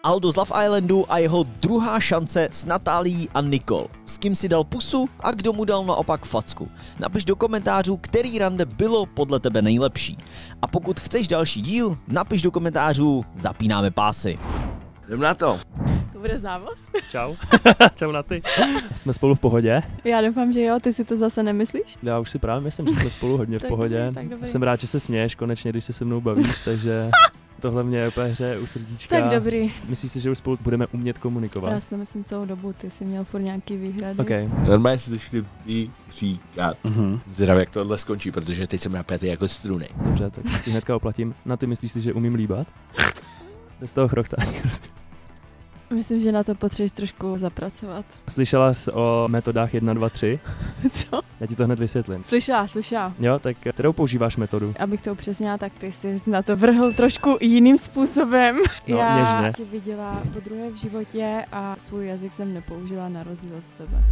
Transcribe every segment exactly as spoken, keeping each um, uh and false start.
Aldo z Love Islandu a jeho druhá šance s Natálií a Nicole. S kým si dal pusu a kdo mu dal naopak facku. Napiš do komentářů, který rande bylo podle tebe nejlepší. A pokud chceš další díl, napiš do komentářů, zapínáme pásy. Jdem na to. To bude závod? Čau. Čau na ty. Jsme spolu v pohodě? Já doufám, že jo, ty si to zase nemyslíš? Já už si právě myslím, že jsme spolu hodně v pohodě. Jsem rád, že se směješ konečně, když se se mnou bavíš, takže tohle mě úplně hřeje u srdíčka. Tak dobrý. Myslíš si, že už spolu budeme umět komunikovat? Já si myslím celou dobu, ty jsi měl furt nějaký výhrady. Okay. Normálně si začali říkat. Uh-huh. Zdravím, jak tohle skončí, protože teď jsem napětý jako struny. Dobře, tak ti hnedka oplatím. Na ty myslíš si, že umím líbat? Z toho chrochtání. Myslím, že na to potřebuješ trošku zapracovat. Slyšela jsi o metodách jedna, dva, tři? Co? Já ti to hned vysvětlím. Slyšela, slyšela. Jo, tak kterou používáš metodu? Abych to upřesnila, tak ty jsi na to vrhl trošku jiným způsobem. No, Já něžně. tě viděla po druhé v životě a svůj jazyk jsem nepoužila na rozdíl od tebe.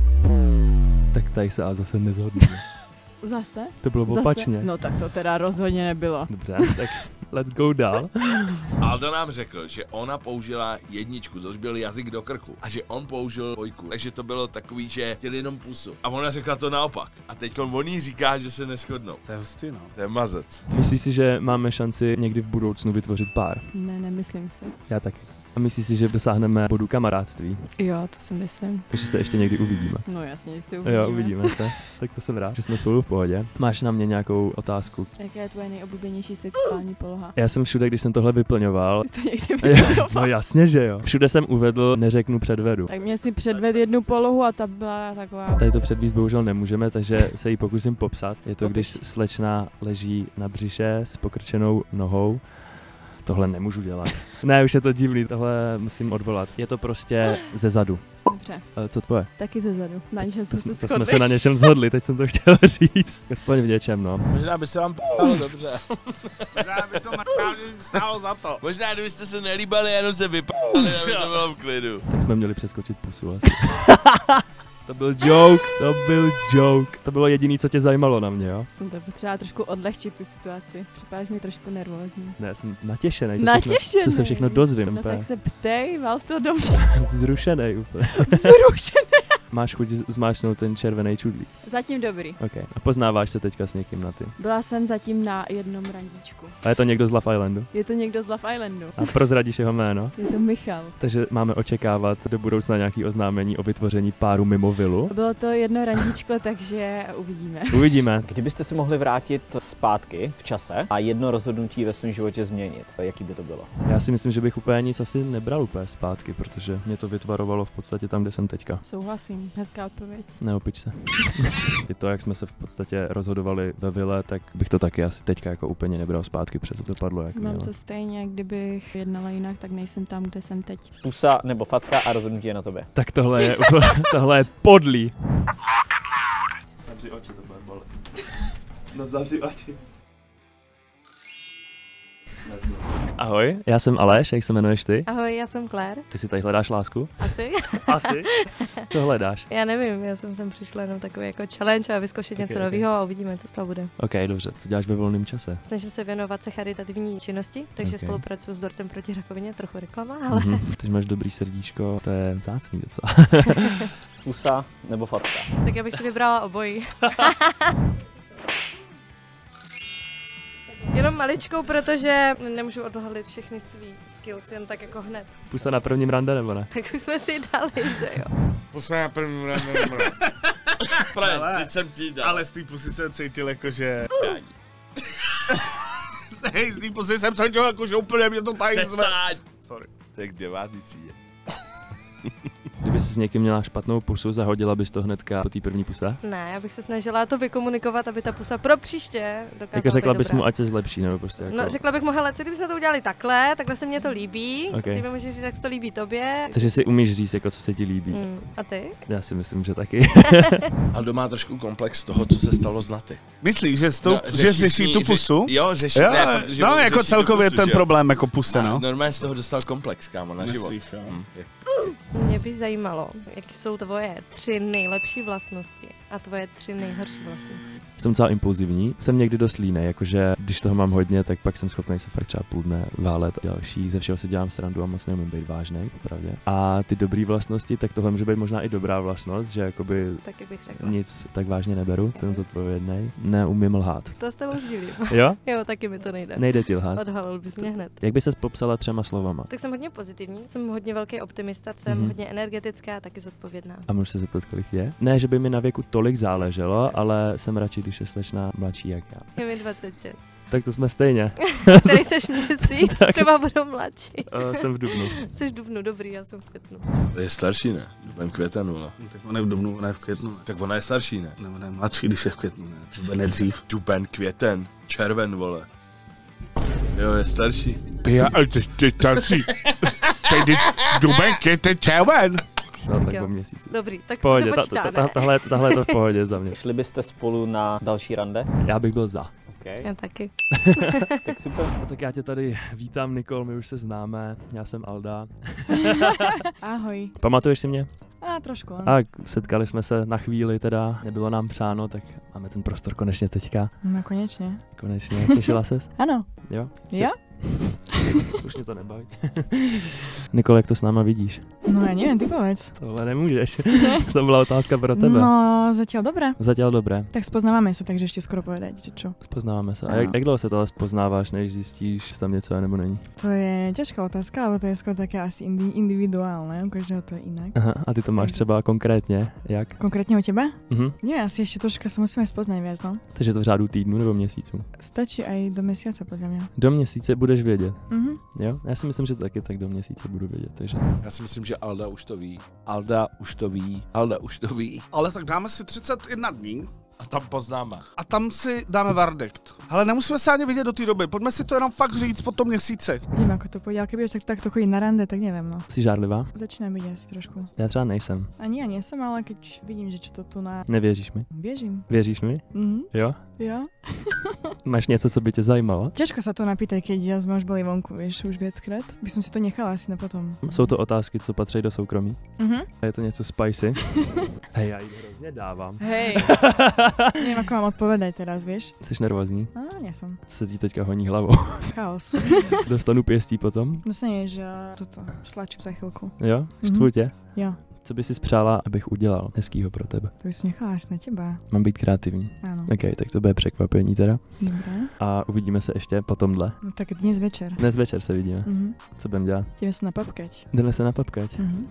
Tak tady se a zase nezhodneme. Zase? To bylo Zase? opačně. No tak to teda rozhodně nebylo. Dobře, tak let's go dál. Aldo nám řekl, že ona použila jedničku, což byl jazyk do krku, a že on použil dvojku. Takže to bylo takový, že chtěl jenom pusu. A ona řekla to naopak. A teď on jí říká, že se neshodnou. To je hustý, no. To je mazec. Myslíš si, že máme šanci někdy v budoucnu vytvořit pár? Ne, nemyslím si. Já taky. A myslíš si, že dosáhneme bodu kamarádství? Jo, to si myslím. Takže se ještě někdy uvidíme. No jasně, že si uvidíme. Jo, uvidíme se. Tak to jsem rád, že jsme spolu v pohodě. Máš na mě nějakou otázku? Jaká je tvoje nejoblíbenější sexuální poloha? Já jsem všude, když jsem tohle vyplňoval. Jsi to někdy vyplňoval? No jasně, že jo. Všude jsem uvedl, neřeknu, předvedu. Tak mě si předved jednu polohu a ta byla taková... Tady to předvíst bohužel nemůžeme, takže se ji pokusím popsat. Je to, Popiš. když slečna leží na břiše s pokrčenou nohou. Tohle nemůžu dělat. Ne, už je to divný, tohle musím odvolat. Je to prostě ze zadu. Dobře. Co tvoje? Taky ze zadu. Na něčem jsme To, se to shodli. jsme se na něčem shodli, teď jsem to chtěl říct. Aspoň v něčem, no. Možná by se vám p***lo dobře. Možná by to stálo za to. Možná kdybyste se nelíbali, jenom se vypálili, aby to bylo v klidu. Tak jsme měli přeskočit pusu asi. To byl joke, to byl joke. To bylo jediné, co tě zajímalo na mě, jo? Jsem to potřeba trošku odlehčit tu situaci. Připadáš mi trošku nervózní. Ne, jsem natěšený. Co Natěšený. Všechno, co se všechno dozvím. No úplně. tak se ptej, val to dobře. Vzrušený úplně. Vzrušený. Máš chuť zmáčknout ten červený čudlík. Zatím dobrý. Okay. A poznáváš se teďka s někým na ty. Byla jsem zatím na jednom randíčku. A je to někdo z Love Islandu. Je to někdo z Love Islandu. A prozradíš jeho jméno. Je to Michal. Takže máme očekávat do budoucna nějaký oznámení o vytvoření páru mimo vilu. Bylo to jedno randíčko, takže uvidíme. Uvidíme. Kdybyste se mohli vrátit zpátky v čase a jedno rozhodnutí ve svém životě změnit, jaký by to bylo? Já si myslím, že bych úplně nic asi nebral úplně zpátky, protože mě to vytvarovalo v podstatě tam, kde jsem teďka. Souhlasím. Hezká odpověď. Neopič se. I to, jak jsme se v podstatě rozhodovali ve vile, tak bych to taky asi teďka jako úplně nebral zpátky, protože to padlo jak Mám mělo. to stejně, kdybych jednala jinak, tak nejsem tam, kde jsem teď. Pusa nebo facka a rozhodnutí je na tobě. Tak tohle je, tohle je podlý. Zavři oči, to bude bolet. No zavři oči. Ahoj, já jsem Aleš, jak se jmenuješ ty? Ahoj, já jsem Claire. Ty si tady hledáš lásku? Asi? Asi? Co hledáš? Já nevím, já jsem sem přišla jenom takový jako challenge a vyzkoušet Okay, něco okay. nového a uvidíme, co z toho bude. Ok, dobře, co děláš ve volném čase? Snažím se věnovat se charitativní činnosti, takže Okay. spolupracuji s Dortem proti rakovině, trochu reklama, ale... Mhm, teď máš dobrý srdíčko, to je vzácný docela. Pusa nebo facka? Tak já bych si vybrala obojí. Jenom maličkou, protože nemůžu odhalit všechny svý skills jen tak jako hned. Pusa na prvním rande nebo ne? Tak už jsme si dali, že jo. Pusa na první rande nebo ne. Právě, teď jsem ti dal. Ale z té pusy jsem cítil jako, že... Hej, z té pusy jsem cítil jako, že úplně mě to tady zve. Přestaň! Sorry. To je k devátý třídě. Kdyby si s někým měla špatnou pusu, zahodila bys to hnedka po té první puse? Ne, já bych se snažila to vykomunikovat, aby ta pusa pro příště dokázala Jako řekla být bys dobrá. mu, ať se zlepší, nebo prostě jako... No, řekla bych mu, hele, co kdybychom to udělali takhle, takhle se mně to líbí, Okay. ty mi můžeš říct, jak se to líbí tobě. Takže si umíš říct, jako co se ti líbí. Mm, a ty? Já si myslím, že taky. Aldo má trošku komplex toho, co se stalo s Naty. Myslíš, že, s tou, No, že řeší řeší s tu ní- pusu? Řeš, jo, řeší. Jo, Ne, protože no on jako řeší tu celkově pusu, ten že jo? problém jako puse, A no. normálně z toho dostal komplex, kámo, na život. Myslíš, jo. Hm. Mě by zajímalo, jaké jsou tvoje tři nejlepší vlastnosti A tvoje tři nejhorší vlastnosti. Jsem docela impulzivní, jsem někdy dost línej, jakože když toho mám hodně, tak pak jsem schopný se fakt třeba půl dne válet. Další, ze všeho si dělám srandu a moc neumím být vážnej, popravdě. A ty dobré vlastnosti, tak tohle může být možná i dobrá vlastnost, že jakoby Taky bych řekla. nic tak vážně neberu, jsem zodpovědný, neumím lhát. To s tebou sdílím. Jo? Jo, taky mi to nejde. Nejde ti lhát. Odhalil bys mě hned. Jak by ses popsala třema slovama? Tak jsem hodně pozitivní, jsem hodně velký optimista, jsem Mhm. hodně energetická a taky zodpovědná. A můžu se zeptat, kolik je? Ne, že by mi na věku tolik záleželo, ale jsem radši, když je slečna mladší jak já. Je mi dvacet šest. Tak to jsme stejně. Který seš měsíc, třeba budu mladší. Uh, jsem v dubnu. Jsi v dubnu, dobrý, já jsem v květnu. To je starší, ne? Duben, květen, vole. No, tak ona je v dubnu, ona je v květnu. Tak ona je starší, ne? Ne, ona je mladší, když je v květnu, ne? Duben je dřív. Duben, květen, červen, vole. Jo, je starší. Pia, ale ty, ty starší. Teď duben, květen, červen. No tak Jo. o měsíc. Dobrý, tak Pohodě, to se ta, počítá, ta, ta, ne? tahle, tahle je to v pohodě za mě. Šli byste spolu na další rande? Já bych byl za. Okay. Já taky. Tak super. No, tak já tě tady vítám, Nikol, my už se známe, já jsem Alda. Ahoj. Pamatuješ si mě? A trošku, ano. A setkali jsme se na chvíli teda, nebylo nám přáno, tak máme ten prostor konečně teďka. No konečně. Konečně, těšila ses? Ano. Jo? Jo? Už mě to nebaví. Nikol, jak to s náma vidíš? No já neviem, ty povedz. Tohle nemůžeš. To byla otázka pro tebe. No, zatiaľ dobré. Zatiaľ dobré. Tak spoznávame sa, takže ešte skoro povedať, že čo. Spoznáváme se. A Ano. jak, jak dlouho se tohle spoznáváš, než zjistíš, že tam něco je nebo není? To je ťažká otázka, lebo to je skôr také asi indi- individuálne, u každého to je inak. Aha, a ty to máš třeba konkrétně, jak? Konkrétne u teba? Mhm. Nie, asi ešte troška sa musíme spoznať viac, no. Takže to v řádu týdnu nebo měsíců? Stačí aj do mesiaca, podľa mňa. Do měsíce budeš vědět, Mhm. jo? Já si myslím, že taky tak do měsíce budu vědět, takže... Já si myslím, že Alda už to ví. Alda už to ví. Alda už to ví. Ale tak dáme si třicet jedna dní A tam poznáme. a tam si dáme verdikt. Ale nemusíme se ani vidět do té doby, pojďme si to jenom fakt říct po tom měsíci. Vidím, ako to pôjde, ale keby už tak, takto chodiť na rande, tak neviem, no. Jsi žárlivá? Začínam byť asi trošku. Já třeba nejsem. Ani ja nie som, ale keď vidím, že čo to tu na... Nevěříš mi? Biežím. Věříš mi? Mhm. Jo? Jo? Máš něco, co by tě zajímalo? Ťažko sa to napýtať, keď ja sme už boli vonku, vieš, už viackrát. By som si to nechala asi na potom. Jsou to otázky, co patří do soukromí? Mhm. A je to něco spicy? Hej, já jí hrozně dávám. Hej. Neviem, ako mám odpovedať teraz, vieš. Jsi nervózní? A nie som. Co se ti teďka honí hlavou? Chaos. Dostanu pěstí potom? Dostane, že toto, šlačím za chvíľku. Jo? Štvu tě? Jo, Co by si spřála, abych udělal hezkýho pro tebe? to by som nechala asi na teba. Mám být kreativní. Áno. OK, tak to bude překvapení teda. Dobre. A uvidíme se ještě po tomhle. No tak dnes večer. Dnes večer se vidíme. Mhm. Co budeme dělat? Ideme sa napapkať. Jdeme se napapkať. Mhm.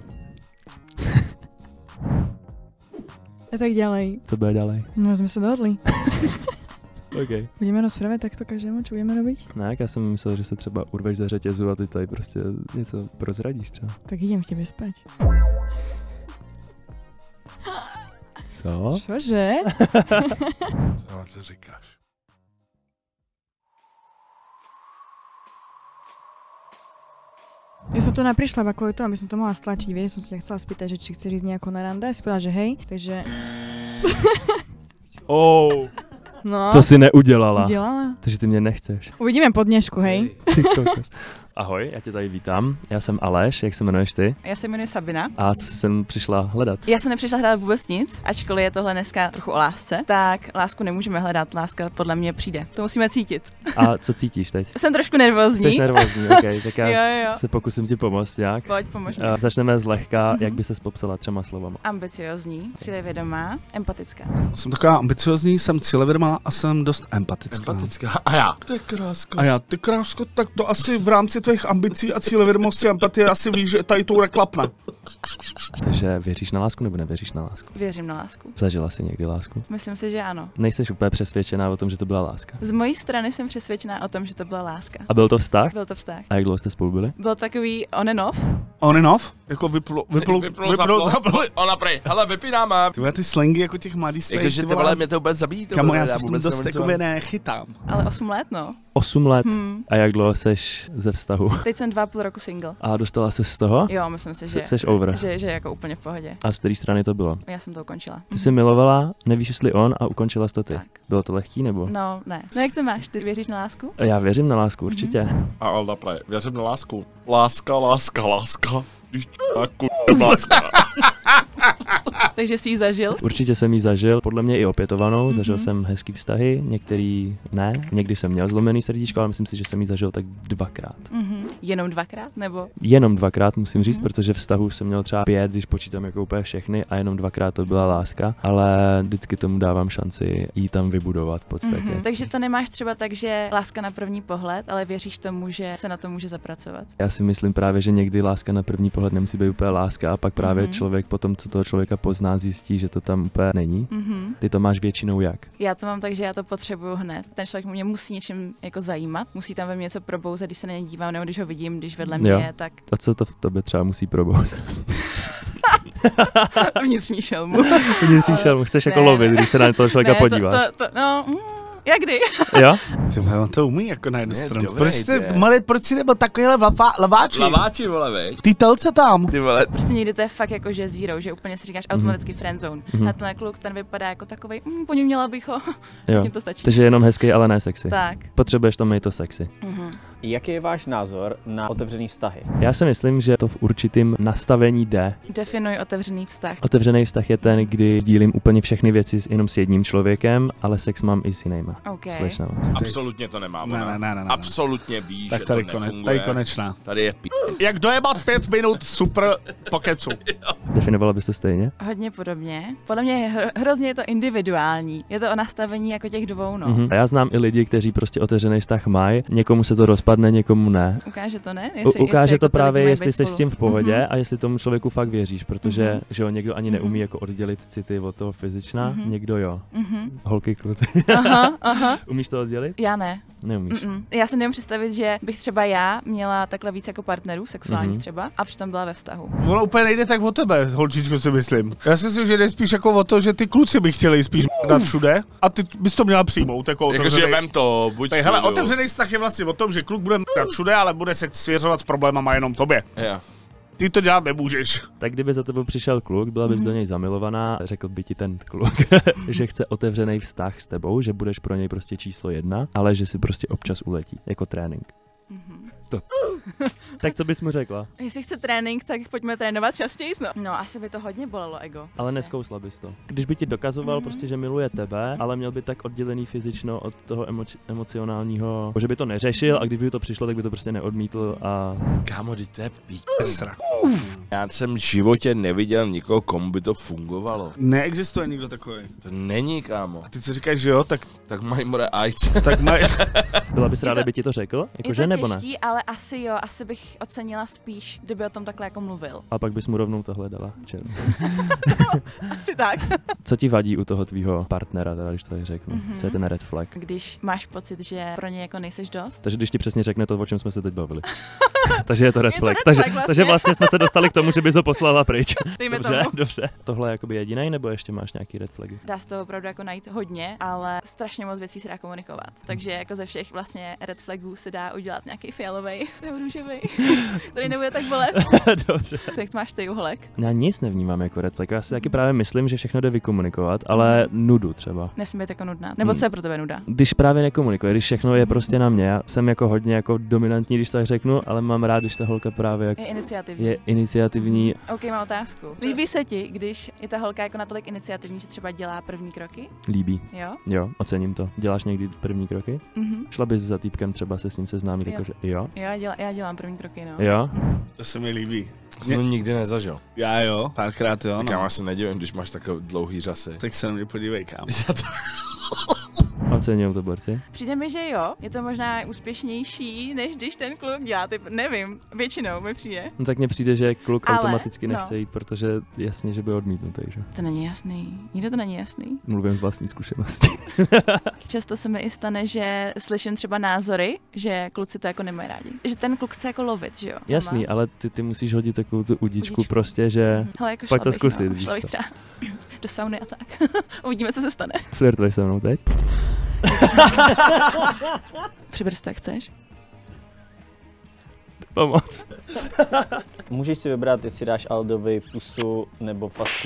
A tak ďalej. Co bude ďalej? No sme sa dohodli. OK. Budeme rozprávať takto každému, čo budeme robiť? No jak já jsem myslel, že se třeba urveš ze řetězu a ty tady prostě něco prozradíš třeba. Tak idem k tebe spať. Co? Čože? Co na to říkáš? Ja som tu naprišla iba kvôli tomu, aby som to mohla stlačiť, vieš, som sa ťa chcela spýtať, že či chceš ísť nejako na rande, si povedala, že hej, takže... Oh. No, To si neudělala. udělala. Takže ty mě nechceš. Uvidíme po dnešku, hej. Ty kokos. Ahoj, já tě tady vítám. Já jsem Aleš, jak se jmenuješ ty? Já se jmenuji Sabina. A co jsi sem přišla hledat? Já jsem nepřišla hledat vůbec nic, ačkoliv je tohle dneska trochu o lásce, tak lásku nemůžeme hledat, láska podle mě přijde. To musíme cítit. A co cítíš teď? Jsem trošku nervózní. Jsi nervózní, ok, tak já Jo, jo. se pokusím ti pomoct nějak. Pojď, pomož mi. Uh, začneme zlehka, Mhm. jak by ses popsala třema slovama. Ambiciozní, cílevědomá, empatická. Jsem taková ambiciozní, jsem cílevědomá a jsem dost empatická. Empatická. A já. To je krásko. A já, ty krásko, tak to asi v rámci tvých ambicí a cílevědomosti a empatie asi víš, že tady tou neklapne. Takže věříš na lásku nebo nevěříš na lásku? Věřím na lásku. Zažila jsi někdy lásku? Myslím si, že ano. Nejseš úplně přesvědčená o tom, že to byla láska. Z mojí strany jsem přesvědčená o tom, že to byla láska. A byl to vztah? Byl to vztah. A jak dlouho jste spolu byli? Byl takový on and off. On and off? Jako vyplo, vyplo, Vypnul, zapnul, zapnul. Ona prej. Hele, vypínáme. Tyhle ty slangy jako těch mladých starých, Jakože ty vole, mě to vůbec zabíjí. to Kamo, vole, já se v tom vůbec dost nevím, co jakoby mám. nechytám. Ale osm let, no. Osm let. Hmm. A jak dlouho seš ze vztahu? Teď jsem dva a půl roku single. A dostala se z toho? Jo, myslím si, že, S- Seš over. že, že jako úplně v pohodě. A z které strany to bylo? Já jsem to ukončila. Ty jsi milovala, nevíš, jestli on, a ukončila jsi to ty. Tak. Bylo to lehký nebo? No, ne. No jak to máš? Ty věříš na lásku? Já věřím na lásku, určitě. A Alda prej. Věřím na lásku. Láska, láska, láska. Když kurva. Takže jsi ji zažil? Určitě jsem ji zažil, podle mě i opětovanou, mm-hmm. zažil jsem hezký vztahy, některý ne, někdy jsem měl zlomený srdíčko, ale myslím si, že jsem ji zažil tak dvakrát. Mm-hmm. Jenom dvakrát, nebo? Jenom dvakrát musím říct, Mm-hmm. protože vztahů jsem měl třeba pět, když počítám jako úplně všechny a jenom dvakrát to byla láska, ale vždycky tomu dávám šanci jí tam vybudovat v podstatě. Mm-hmm. Takže to nemáš třeba tak, že láska na první pohled, ale věříš tomu, že se na to může zapracovat? Já si myslím právě, že někdy láska na první pohled nemusí být úplně láska a pak právě Mm-hmm. člověk potom, co toho člověka pozná, zjistí, že to tam úplně není. Mm-hmm. Ty to máš většinou jak? Já to mám tak, že já to potřebuju hned. Ten člověk mě musí něčím jako zajímat, musí tam ve mně něco probouzet, když se na něj dívám, nebo když ho vidím, když vedle mě Jo. je, tak A co to v tobě třeba musí probouzet? vnitřní šelmu. Vnitřní šelmu, chceš jako Ne, lovit, ne. když se na toho člověka Ne, podíváš. To, to, to, no, mm, jak kdy? Jo? Ty vole, on to umí jako na jednu Ne, stranu. dobrý, Proč jste, ty. malý, proč jsi nebyl takovýhle lavá, laváči? Laváči, vole, veď. V té telce tam. Ty vole, Prostě někdy to je fakt jako že zero, že úplně si říkáš automaticky friendzone. Mhm. A ten kluk, ten vypadá jako takovej, mm, po něm měla bych ho. Jo. Tím to stačí. Takže jenom hezký, ale ne sexy. Tak. Potřebuješ tam mít to sexy. Mhm. Jaký je váš názor na otevřený vztahy? Já si myslím, že to v určitým nastavení jde. Definuj otevřený vztah. Otevřený vztah je ten, kdy sdílím úplně všechny věci s- jenom s jedním člověkem, ale sex mám i s jinýma. OK. Slyšnama. absolutně to nemá Ne, ona. ne, ne, ne, ne. Absolutně ví, Tak že tady, to konec, nefunguje. tady konečná. Tady je p***. Jak dojebat pět minut super pokecu. Definovala byste stejně? Hodně podobně. Podle mě je hro- hrozně je to individuální. Je to o nastavení jako těch dvou, no. Mhm. A já znám i lidi, kteří prostě otevřený vztah mají, někomu se to rozpadne, někomu ne. Ukáže to, ne? U- ukáže jako to ty lidi právě, mají jestli být jsi s spolu. tím v pohodě Mhm. a jestli tomu člověku fakt věříš, protože Mhm. že ho někdo ani neumí Mhm. jako oddělit city od toho fyzična, Mhm. někdo jo. Mhm. Holky, kluci. Aha, aha. Umíš to oddělit? Já ne. Neumíš. Mm-mm. Já si nemůžu představit, že bych třeba já měla takhle víc jako partnerů, sexuálních Mhm. třeba, a přitom byla ve vztahu. Ono úplně nejde tak o tebe, holčičko, si myslím. Já si myslím, že jde spíš jako o to, že ty kluci by chtěli spíš dát všude a ty bys to měla přijmout. Jako Jakože otevřenej- vem to, buď Tak, hele, klidu. otevřený vztah je vlastně o tom, že kluk bude dát všude, ale bude se svěřovat s problémama jenom tobě. Jo. Ty to dělat nemůžeš. Tak kdyby za tebou přišel kluk, byla bys Mhm. do něj zamilovaná, řekl by ti ten kluk, že chce otevřený vztah s tebou, že budeš pro něj prostě číslo jedna, ale že si prostě občas uletí, jako trénink. Mhm. Tak co bys mu řekla? Jestli chce trénink, tak pojďme trénovat častěji. No, no asi by to hodně bolelo ego. Ale Prostě. neskousla bys to. Když by ti dokazoval Mhm. prostě, že miluje tebe, ale měl by tak oddělený fyzično od toho emoci- emocionálního, že by to neřešil a když by to přišlo, tak by to prostě neodmítl a Kámo, teď to je píčera. Já jsem v životě neviděl nikoho, komu by to fungovalo. Neexistuje nikdo takový. To není, kámo. A ty co říkáš, že jo, tak, Tak mají more ajce. tak maj... byla bys Je ráda, to- by ti to řekl? Je Jakože to nebo ne? těžký, ale asi jo, asi bych ocenila spíš, kdyby o tom takhle jako mluvil. A pak bys mu rovnou tohle dala. Čer. Asi tak. Co ti vadí u toho tvýho partnera, teda, když to tak řeknu? Mhm. Co je ten red flag? Když máš pocit, že pro ně jako nejseš dost. Takže když ti přesně řekne to, o čem jsme se teď bavili. takže je to red Je to flag. red takže, flag vlastně. takže vlastně jsme se dostali k tomu, že bys ho poslala pryč. Dejme dobře, tomu. dobře. Tohle je jakoby jediný, nebo ještě máš nějaký red flagy? Dá se to opravdu jako najít hodně, ale strašně moc věcí se dá komunikovat. Takže jako ze všech vlastně red flagů se dá udělat nějaký fialový nebo růžový, který nebude tak bolet. dobře. Tak máš ty uholek. Já nic nevnímám jako red flag. Já si taky právě myslím, že všechno jde vykomunikovat, ale nudu třeba. Nesmí být jako nudná. Nebo co je pro tebe nuda? Když právě nekomunikuje, když všechno je prostě na mě, já jsem jako hodně jako dominantní, když tak řeknu, ale mám rád, když ta holka právě jak Je iniciativní. je iniciativní. OK, mám otázku. Líbí se ti, když je ta holka jako natolik iniciativní, že třeba dělá první kroky? Líbí. Jo? Jo, ocením to. Děláš někdy první kroky? Mhm. Šla bys za týpkem třeba se s ním seznámit, Jo. jakože jo? Jo, já, děla, já dělám první kroky, no. Jo? To se mi líbí. Jsem to nikdy nezažil. Já jo, párkrát jo, Tak já no. asi nedivím, když máš takový dlouhý řasy. Tak se na mě podívej, kámo. Ocením to, borci. Přijde mi, že jo, je to možná úspěšnější, než když ten kluk dělá, typ, nevím, většinou mi přijde. No tak mně přijde, že kluk Ale, automaticky no. nechce jít, protože jasně, že by odmítnutý, že? To není jasný, nikdo to není jasný. Mluvím z vlastní zkušenosti. Často se mi i stane, že slyším třeba názory, že kluci to jako nemají rádi. Že ten kluk chce jako lovit, že jo? Jasný, ale ty, ty musíš hodit takovou tu udičku, Udičku. prostě, že Hele, jako pojď šla to bych, zkusit, no. víš Šla bych co. třeba do sauny a tak. Uvidíme, co se stane. flirtuješ se mnou teď. Přibrz tak chceš? Pomoc. Můžeš si vybrat, jestli dáš Aldovi pusu nebo facku.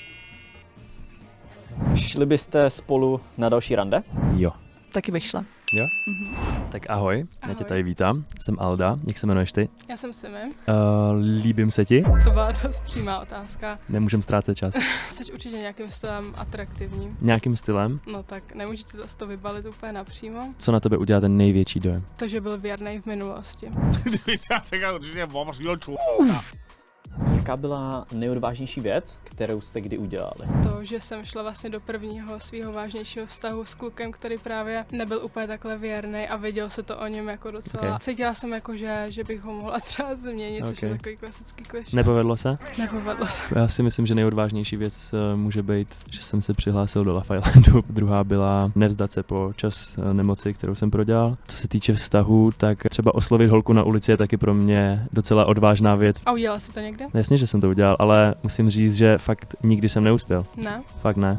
Šli byste spolu na další rande? Jo. Taky bych šla. Jo? Mhm. Tak ahoj, ahoj, já tě Ahoj. tady vítám. Jsem Alda, jak se jmenuješ ty? Já jsem Simi. Uh, líbím se ti? To byla dost přímá otázka. Nemůžem ztrácet čas. Jsi určitě nějakým stylem atraktivní. Nějakým stylem? No tak nemůžu ti zase to vybalit úplně napřímo. Co na tebe udělá ten největší dojem? To, že byl věrný v minulosti. Kdyby já čekal určitě obříl člověka. Jaká byla nejodvážnější věc, kterou jste kdy udělali? To, že jsem šla vlastně do prvního svého vážnějšího vztahu s klukem, který právě nebyl úplně takhle věrný a věděl se to o něm jako docela. Okay. Cítila jsem jako, že, že bych ho mohla třeba změnit, což Okay. je takový klasický klišé. Nepovedlo se? Nepovedlo se. Já si myslím, že nejodvážnější věc uh, může být, že jsem se přihlásil do Love Islandu. Druhá byla nevzdat se po čas uh, nemoci, kterou jsem prodělal. Co se týče vztahu, tak třeba oslovit holku na ulici je taky pro mě docela odvážná věc. A udělala jsi to někde? Jasně, že jsem to udělal, ale musím říct, že fakt nikdy jsem neuspěl. Ne. Fakt ne.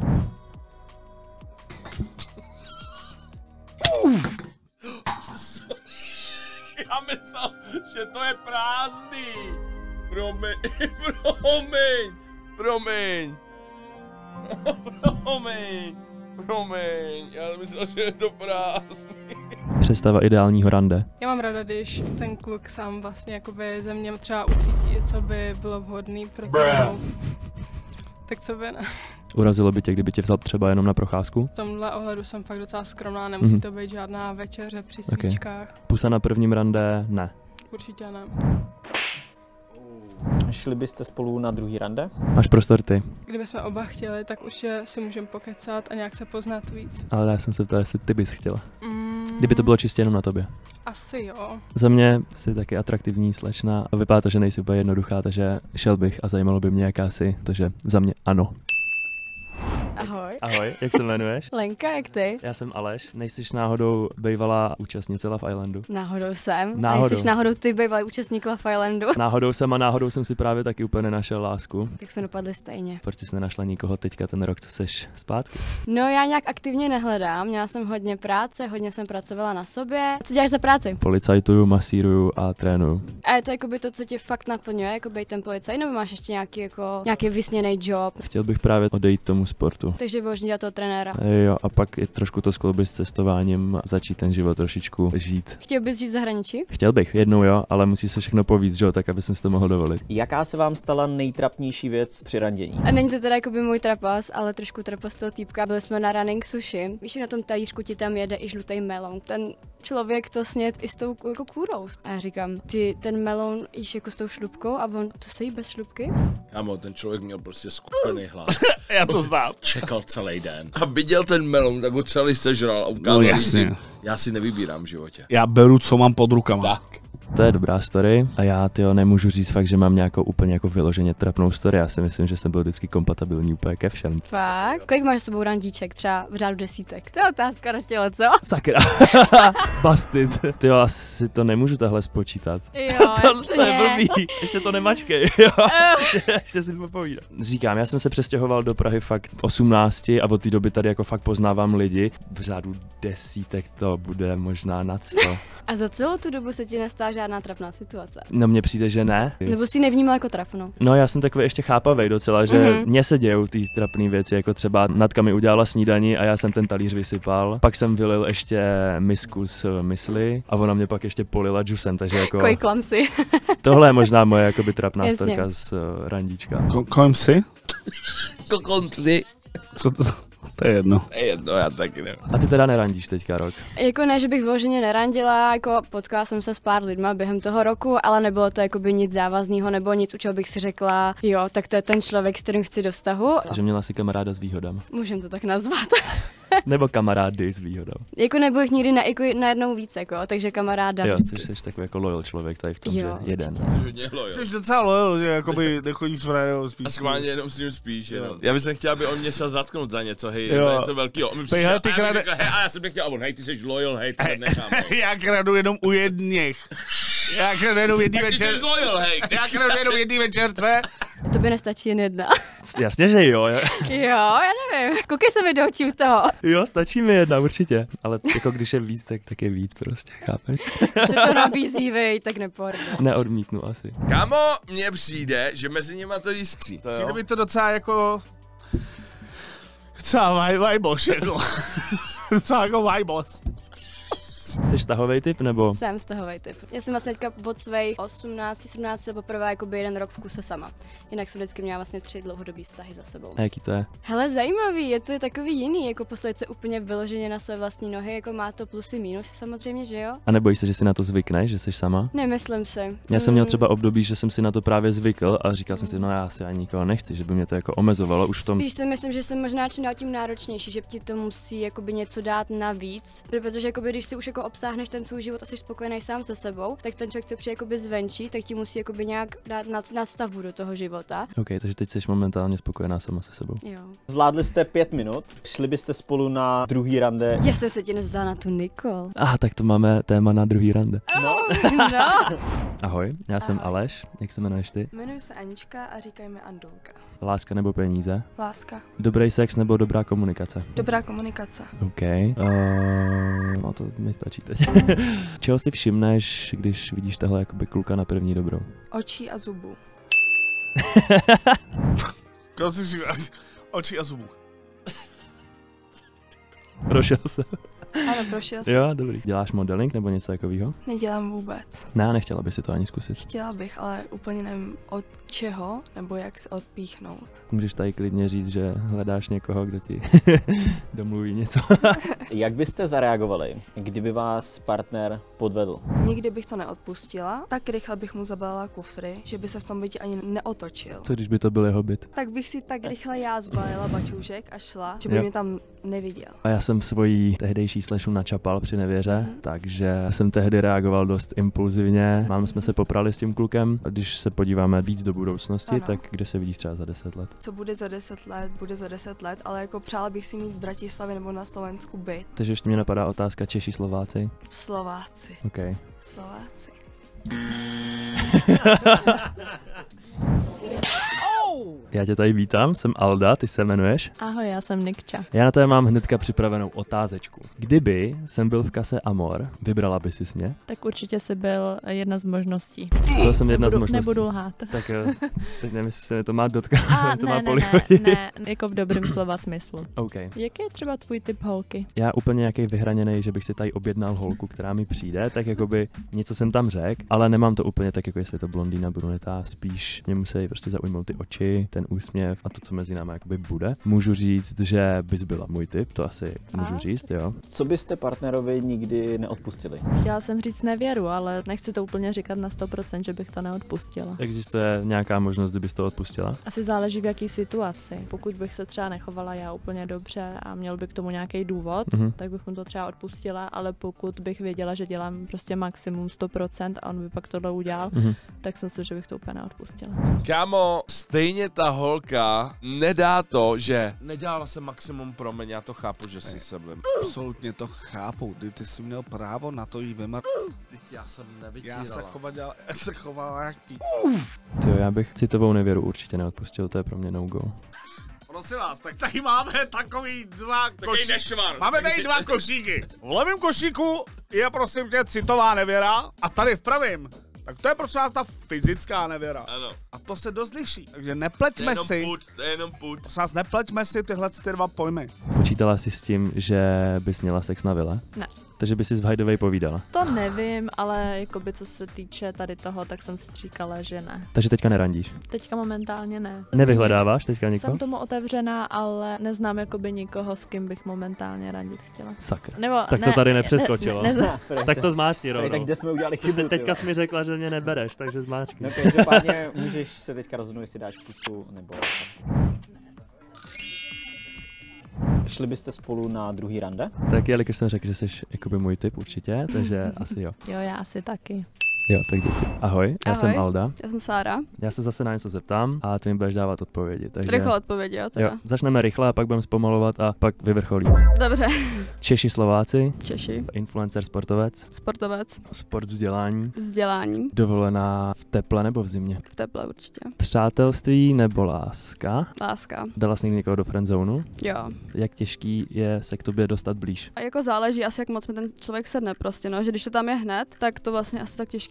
Já myslel, že to je prázdný. Promiň, promiň, promiň. Promiň, promiň. Já myslel, že je to prázdný. Představa ideálního rande. Já mám ráda, když ten kluk sám vlastně jakoby ze mě třeba ucítí, co by bylo vhodný pro to. Tak co by ne. Urazilo by tě, kdyby tě vzal třeba jenom na procházku? V tomhle ohledu jsem fakt docela skromná, nemusí Mhm. to být žádná večeře při Okay. svíčkách. Pusa na prvním rande? Ne. Určitě ne. Šli byste spolu na druhý rande? Máš prostor ty, Kdybychom oba chtěli, tak už je si můžeme pokecat a nějak se poznat víc. ale já jsem se ptal, jestli ty bys chtěla. Mm, Kdyby to bylo čistě jenom na tobě. Asi jo. Za mě jsi taky atraktivní slečna a vypadá to, že nejsi úplně jednoduchá, takže šel bych a zajímalo by mě, jaká jsi, takže za mě ano. Ahoj. Ahoj, jak se jmenuješ? Lenka, jak ty? Já jsem Aleš, nejsi náhodou bývalá účastnice Love Islandu? Náhodou jsem. Náhodou. A jsi náhodou ty bývalý účastník Love Islandu? Náhodou jsem a náhodou jsem si právě taky úplně nenašel lásku. Tak jsme dopadli stejně. Proč jsi nenašla nikoho teďka ten rok, co seš zpátky? No já nějak aktivně nehledám, měla jsem hodně práce, hodně jsem pracovala na sobě. Co děláš za práci? Policajtuju, masíruju a trénuju. A je to jakoby to, co tě fakt naplňuje, jako být ten policajt, nebo máš ještě nějaký jako nějaký vysněný job? Chtěl bych právě odejít tomu sportu. Takže budeš dělat toho trenéra. Jo, a pak je trošku to skloubit s cestováním a začít ten život trošičku žít. Chtěl bys žít v zahraničí? Chtěl bych, jednou jo, ale musí se všechno povíct, že jo, tak aby jsem si to mohl dovolit. Jaká se vám stala nejtrapnější věc při randění? A není to teda jakoby můj trapas, ale trošku trapas toho týpka. Byli jsme na running sushi. Víš, že na tom talířku ti tam jede i žlutý melon. Ten člověk to sněd i s tou jako kůrou. A já říkám, ty ten melon jíš jako s tou šlupkou a on to se jí bez šlupky? Kámo, ten člověk měl prostě skupený hlas. Já to znám. Čekal celý den. A viděl ten melon, tak ho celý sežral a ukázal. No mi jasně. si. Já si nevybírám v životě. Já beru, co mám pod rukama. Tak. To je dobrá story a já tyjo, nemůžu říct fakt, že mám nějakou úplně jako vyloženě trapnou story. Já si myslím, že jsem byl vždycky kompatibilní úplně ke všem. Fakt? Kolik máš s sebou randíček? Třeba v řádu desítek? To je otázka na tělo, co? Sakra. Bastit. Tyjo, asi to nemůžu tahle spočítat. Jo, To je blbý. Ještě to nemačkej, jo. ještě, ještě si popovídám. Říkám, já jsem se přestěhoval do Prahy fakt v osmnácti a od té doby tady jako fakt poznávám lidi. V řádu desítek to bude možná nad sto. A za celou tu dobu se ti nestala žádná trapná situace? No mně přijde, že ne. Nebo si ji nevnímal jako trapnou? No já jsem takový ještě chápavej docela, že Mhm. mně se dějou ty trapné věci, jako třeba Natka mi udělala snídaní a já jsem ten talíř vysypal. Pak jsem vylil ještě misku s mysli a ona mě pak ještě polila džusem, takže jako Kolik klamsy? tohle je možná moje jakoby trapná Jasně. storka z uh, randíčka. Ko- kolem si? Kokontry. Co to? To je jedno. To je jedno, já taky nevím. A ty teda nerandíš teďka rok? Jako ne, že bych vyloženě nerandila, jako potkala jsem se s pár lidma během toho roku, ale nebylo to jakoby nic závazného nebo nic, u čeho bych si řekla, jo, tak to je ten člověk, s kterým chci do vztahu. Takže měla si kamaráda s výhodama. Můžem to tak nazvat. Nebo kamarády s výhodou. Jako nebyl jich nikdy na, jako najednou víc, jako, takže kamaráda. Jo, vždycky. jsi, jsi takový jako loyal člověk tady v tom, Jo, že jeden. určitě. Hodně hlo, jo. Jsi docela loyal, že jakoby nechodíš s frajou spíš. A schválně jenom s ním spíš, jenom. Já bych se chtěl, aby on mě šel zatknout za něco, hej, Jo. za něco velkýho. On mi Pej, přišel hele, ty a já, bych krade- řekl, hej, a já jsem nechtěl, a on, hej, ty jsi loyal, hej, to nechám, hej. Já kradu jenom u jedných. Já kradu jenom jedný Tak ty večer. jsi loyal, hej. Já kradu jenom jedný večerce. To by nestačí jen jedna. Jasně, že jo. Jo, já nevím. Koukej se mi do očí u toho. Jo, stačí mi jedna, určitě. Ale jako když je víc, tak, tak je víc prostě, chápeš? Když se to nabízí, vej, tak neporne. Neodmítnu asi. Kámo, mně přijde, že mezi nimi to jiskří. To Přijde jo. mi to docela jako... Docela vajbos, jako. Docela jako vajbos. Jsi vztahovej typ nebo? Jsem vztahový typ. Já jsem vlastně teďka od svých osmnáct sedmnáct poprvé jakoby jeden rok v kuse sama. Jinak jsem vždycky měla vlastně tři dlouhodobý vztahy za sebou. A jaký to je? Hele, zajímavý, je to takový jiný, jako postavit se úplně vyloženě na své vlastní nohy, jako má to plusy, mínusy samozřejmě, že jo? A nebojíš se, že si na to zvykneš, že jsi sama? Nemyslím si. Já jsem měl Mm. třeba období, že jsem si na to právě zvykl a říkal jsem si, no já si ani nikoho nechci, že by mě to jako omezovalo už v tom. Spíš si myslím, že jsem možná čím dál tím náročnější, že ti to musí jakoby něco dát navíc, protože jakoby, když si už jako obsáhneš ten svůj život a jsi spokojený sám se sebou, tak ten člověk, co přijde jakoby zvenčí, tak ti musí jakoby nějak dát nad, nadstavbu do toho života. OK, takže teď jsi momentálně spokojená sama se sebou. Jo. Zvládli jste pět minut, šli byste spolu na druhý rande. Já jsem se tě nezeptala na tu Nikol. Aha, tak to máme téma na druhý rande. No. No. Ahoj, já jsem Ahoj. Aleš, jak se jmenuješ ty? Jmenuji se Anička a říkají mi Andulka. Láska nebo peníze? Láska. Dobrý sex nebo dobrá komunikace? Dobrá komunikace. OK. Uh, no to mi stačí teď. Čeho si všimneš, když vidíš tahle jakoby kluka na první dobrou? Očí a zubů. Kdo si všiml? Oči a zubů. Prošel se. Ano, prošel jsem. Jo, dobrý. Děláš modeling nebo něco takového? Nedělám vůbec. Ne, nechtěla by si to ani zkusit. Chtěla bych, ale úplně nevím od čeho, nebo jak se odpíchnout. Můžeš tady klidně říct, že hledáš někoho, kdo ti domluví něco. Jak byste zareagovali, kdyby vás partner podvedl? Nikdy bych to neodpustila, tak rychle bych mu zabalila kufry, že by se v tom bytě ani neotočil. Co když by to byl jeho byt? Tak bych si tak rychle já zbalila baťůžek a šla, že by Jo. mě tam neviděl. A já jsem svojí tehdejší slešu načapal při nevěře, Mhm. takže jsem tehdy reagoval dost impulzivně. Máme jsme se poprali s tím klukem. A když se podíváme víc do budoucnosti, Ano. tak kde se vidíš třeba za deset let? Co bude za deset let, bude za deset let, ale jako přála bych si mít v Bratislavě nebo na Slovensku byt. Takže ještě mě napadá otázka Češi, Slováci. Slováci. OK. Slováci. Já tě tady vítám, jsem Alda, ty se jmenuješ? Ahoj, já jsem Nikča. Já na to mám hnedka připravenou otázečku. Kdyby jsem byl v kase Amor, vybrala by sis mě? Tak určitě jsi byl jedna z možností. Byl jsem jedna nebudu, z možností. Nebudu lhát. Tak eh, teď nevím, jestli se mi to má dotknout, A to ne, má ne, ne, polichodit. ne, jako v dobrém slova smyslu. OK. Jaký je třeba tvůj typ holky? Já úplně nějaký vyhraněný, že bych si tady objednal holku, která mi přijde, tak jakoby něco jsem tam řekl, ale nemám to úplně tak, jako jestli je to blondýna, bruneta, spíš mě musí prostě zaujmout ty oči, ten úsměv a to, co mezi námi jakoby bude. Můžu říct, že bys byla můj typ, to asi můžu A? říct, jo. Co byste partnerovi nikdy neodpustili? Chtěla jsem říct nevěru, ale nechci to úplně říkat na sto procent, že bych to neodpustila. Existuje nějaká možnost, kdybys to odpustila? Asi záleží v jaký situaci. Pokud bych se třeba nechovala já úplně dobře a měl by k tomu nějaký důvod, Mhm. tak bych mu to třeba odpustila, ale pokud bych věděla, že dělám prostě maximum sto procent a on by pak tohle udělal, Mhm. tak jsem si, že bych to úplně neodpustila. Kámo, stejně ta holka nedá to, že nedělala jsem maximum pro mě, já to chápu, že si se mnou. Absolutně to chápu, ty, ty jsi měl právo na to jí vymar... Teď já jsem Já nevydírala. se chovala, já se chovala jak pí... Tyjo, já bych citovou nevěru určitě neodpustil, to je pro mě no-go. Prosím vás, tak tady máme takový dva košíky. nešvar. Máme tady dva košíky. V levém košíku je prosím tě citová nevěra a tady v pravém. Tak to je prosím vás ta fyzická nevěra. Ano, A to se dost liší. Takže to je nepleťme jenom si, put, to je jenom put. prosím vás, nepleťme si tyhle ty dva pojmy. Počítala jsi s tím, že bys měla sex na vile? Ne. Takže bys si s Vajdovej povídala. To nevím, ale jakoby co se týče tady toho, tak jsem si říkala, že ne. Takže teďka nerandíš. Teďka momentálně ne. Nevyhledáváš teďka někoho? Jsem tomu otevřená, ale neznám jakoby nikoho, s kým bych momentálně randit chtěla. Sakra. Nebo, Tak to ne, tady nepřeskočilo. Ne, ne, ne, Tak to zmáčni rovnou. Tak kde jsme udělali Ty chybu? te- teďka tyjo? jsi mi řekla, že mě nebereš, takže zmáčkni. No každopádně můžeš se teďka rozhodnout, jestli dáš pusu nebo... Šli byste spolu na druhý rande? Tak jelikož jsem řekl, že jsi jakoby můj typ určitě, takže asi jo. jo, já asi taky. Jo, tak děkuji. Ahoj, já Ahoj. jsem Alda. Já jsem Sára. Já se zase na něco zeptám a ty mi budeš dávat odpovědi. Takže... Rychle odpovědi, jo, teda. Jo, začneme rychle a pak budeme zpomalovat a pak vyvrcholíme. Dobře. Češi, Slováci, Češi, influencer, sportovec, sportovec, sport, vzdělání, vzdělání, dovolená v teple nebo v zimě, v teple určitě. přátelství nebo láska. Láska, Dala jsi někdy někoho do friendzonu? jo. Jak těžký je se k tobě dostat blíž? A jako záleží asi, jak moc mi ten člověk sedne prostě, no, že když to tam je hned, tak to vlastně asi tak těžký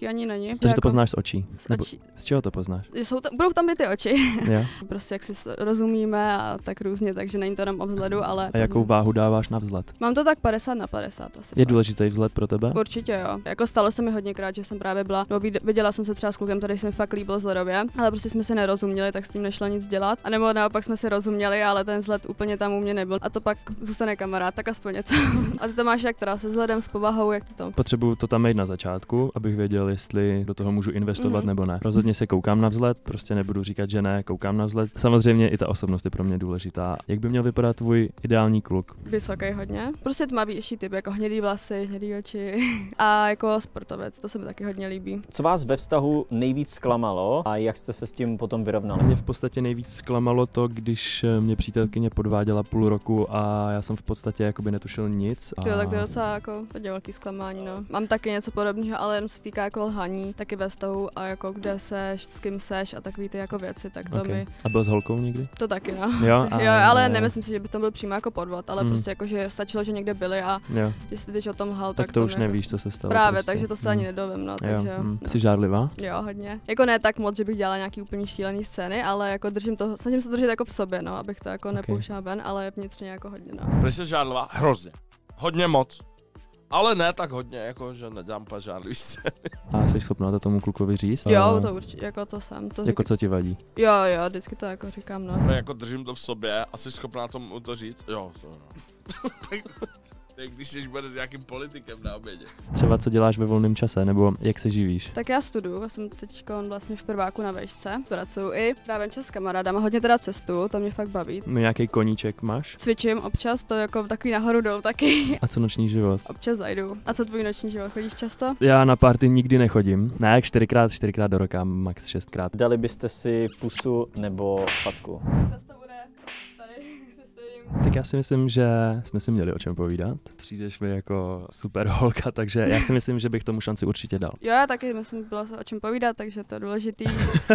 očí ani není. Takže jako to poznáš z očí. Z Nebo očí. z čeho to poznáš? Jsou tam, budou tam i ty oči. Jo. Prostě jak si rozumíme a tak různě, takže není to jenom o vzhledu, ale... A jakou váhu dáváš na vzhled? Mám to tak padesát na padesát asi. Je důležitý vzhled pro tebe? Určitě jo. Jako stalo se mi hodněkrát, že jsem právě byla, no viděla jsem se třeba s klukem, který se mi fakt líbil vzhledově, ale prostě jsme se nerozuměli, tak s tím nešlo nic dělat. A nebo naopak jsme se rozuměli, ale ten vzhled úplně tam u mě nebyl. A to pak zůstane kamarád, tak aspoň něco. A ty to máš jak teda se vzhledem, s povahou, jak to tam? Potřebuju to tam mít na začátku, abych věděl, jestli do toho můžu investovat Mhm. nebo ne. Rozhodně se koukám na vzhled, prostě nebudu říkat, že ne, koukám na vzhled. Samozřejmě i ta osobnost je pro mě důležitá. Jak by měl vypadat tvůj ideální kluk? Vysoký hodně. Prostě tmavější typ, jako hnědý vlasy, hnědý oči a jako sportovec, to se mi taky hodně líbí. Co vás ve vztahu nejvíc zklamalo a jak jste se s tím potom vyrovnali? Mě v podstatě nejvíc zklamalo to, když mě přítelkyně podváděla půl roku a já jsem v podstatě jakoby netušil nic. A... Jo, tak to je docela jako hodně velký zklamání, no. Mám taky něco podobného, ale jenom se týká jako lhaní, taky ve vztahu a jako kde seš, s kým seš a takový ty jako věci, tak to Okay. mi... A byl s holkou někdy? To taky, no. Jo, a... jo, ale nemyslím si, že by to byl přímo jako podvod, ale Hmm. prostě jako, že stačilo, že někde byli a Jo. když jsi teď o tom lhal, Tak, tak, to už mi jako... nevíš, co se stalo. Právě, prostě. takže to se ani nedovím, no, takže... Jo. Mm. No. Jsi žárlivá? Jo, hodně. Jako ne tak moc, že bych dělala nějaký úplně šílený scény, ale jako držím to, snažím se to držet jako v sobě, no, abych to jako Okay. nepouštěla ven, ale vnitřně jako hodně, no. Proč jsi žádlivá? Hrozně. Hodně moc. Ale ne tak hodně, jako že nedělám pa žádlivý scény. A jsi schopná to tomu klukovi říct? Jo, A... to určitě, jako to jsem. To Jako řík... co ti vadí? Jo, jo, vždycky to jako říkám, no. No, jako držím to v sobě a jsi schopná tomu to říct? Jo, to no. Tak když jsi bude s nějakým politikem na obědě. Třeba co děláš ve volném čase, nebo jak se živíš? Tak já studuju, já jsem teď vlastně v prváku na vejšce, pracuju i právě čas s kamarádama, hodně teda cestu, to mě fakt baví. No, nějaký koníček máš? Cvičím občas, to jako takový nahoru dolů taky. A co noční život? Občas zajdu. A co tvůj noční život, chodíš často? Já na party nikdy nechodím. Ne, jak čtyřikrát, čtyřikrát do roka, max šestkrát. Dali byste si pusu nebo facku? Tak já si myslím, že jsme si měli o čem povídat. Přijdeš mi jako super holka, takže já si myslím, že bych tomu šanci určitě dal. Jo, já taky myslím, bylo se o čem povídat, takže to je důležitý.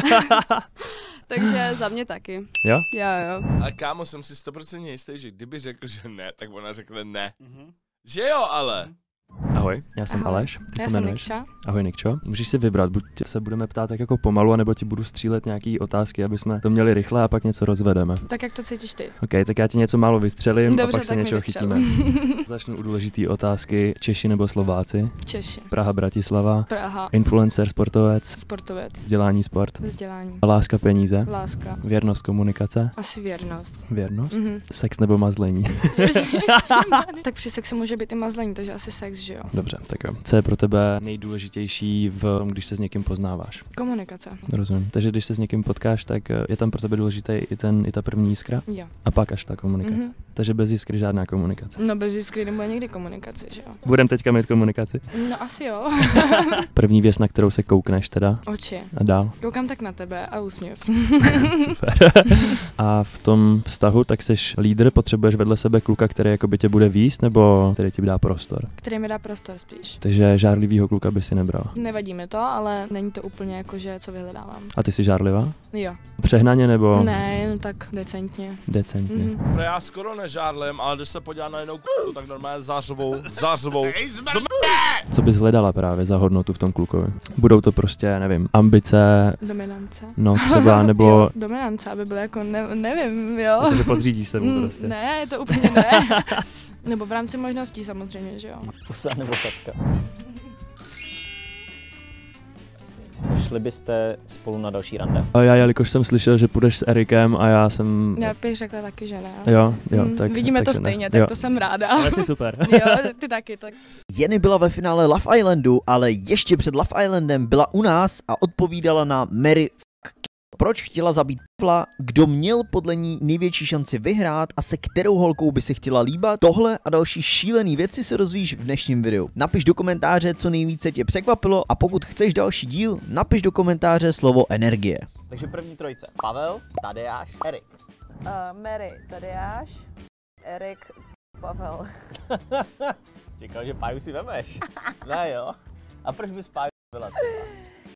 Takže za mě taky. Jo? Jo, jo. Ale kámo, jsem si sto procent jistý, že kdyby řekl, že ne, tak ona řekne ne. Mm-hmm. Že jo, ale. Ahoj, já jsem Ahoj. Aleš, ty Já se jsem jmenuješ? Nikča. Ahoj Nikčo, můžeš si vybrat, buď se budeme ptát tak jako pomalu, anebo ti budu střílet nějaký otázky, aby jsme to měli rychle a pak něco rozvedeme. Tak jak to cítíš ty? OK, tak já ti něco málo vystřelím Dobře, a pak se tak mi něčeho vystřel. chytíme. Začnu u důležitý otázky. Češi nebo Slováci? Češi. Praha, Bratislava? Praha. Influencer, sportovec? Sportovec. Vzdělání, sport? Vzdělání. Láska, peníze? Láska. Věrnost, komunikace? Asi věrnost. Věrnost? Mhm. Sex nebo mazlení? Tak při sexu může být i mazlení, takže asi sex, že jo? Dobře, tak jo. Co je pro tebe nejdůležitější v tom, když se s někým poznáváš? Komunikace. Rozumím. Takže když se s někým potkáš, tak je tam pro tebe důležitý i, ten, i ta první jiskra? Jo. A pak až ta komunikace. Mhm. Takže bez jiskry žádná komunikace. No bez jiskry nebude někdy komunikace, že jo? Budem teďka mít komunikaci. No asi jo. První věc, na kterou se koukneš teda. Oči. A dál. Koukám tak na tebe a úsměv. Super. A v tom vztahu, tak seš lídr, potřebuješ vedle sebe kluka, který jakoby tě bude víc, nebo který ti dá prostor. Který mi dá prostor spíš. Takže žárlivýho kluka by si nebrala. Nevadí mi to, ale není to úplně jako, že co vyhledávám. A ty jsi žárlivá? Jo. Přehnaně nebo Ne, jen tak decentně. decentně? Mhm. No já skoro nežádlím, ale když se podívám na jinou k***u, tak normálně zařvou, zařvou. Co bys hledala právě za hodnotu v tom klukovi? Budou to prostě, nevím, ambice, Dominance. no třeba, nebo... Jo, dominance, aby byl jako, ne, nevím, jo. Jakože podřídíš se mu Mm, prostě. Ne, to úplně ne. Nebo v rámci možností samozřejmě, že jo. Pusa nebo facka? Šli byste spolu na další rande? A já, jelikož jsem slyšel, že půjdeš s Erikem a já jsem... Já bych řekla taky, že ne. asi. Jo, jo, Mm, tak... Vidíme to takže ne. stejně, tak Jo. to jsem ráda. Ale jsi super. Jo, ty taky, tak. Jenny byla ve finále Love Islandu, ale ještě před Love Islandem byla u nás a odpovídala na Mary f**k. Proč chtěla zabít Pavla, kdo měl podle ní největší šanci vyhrát a se kterou holkou by si chtěla líbat? Tohle a další šílený věci se dozvíš v dnešním videu. Napiš do komentáře, co nejvíce tě překvapilo a pokud chceš další díl, napiš do komentáře slovo energie. Takže první trojice. Pavel, Tadeáš, Erik. Uh, Mary, Tadeáš, Erik, Pavel. Čekal, že Páju si vemeš. Ne jo. A proč bys Páju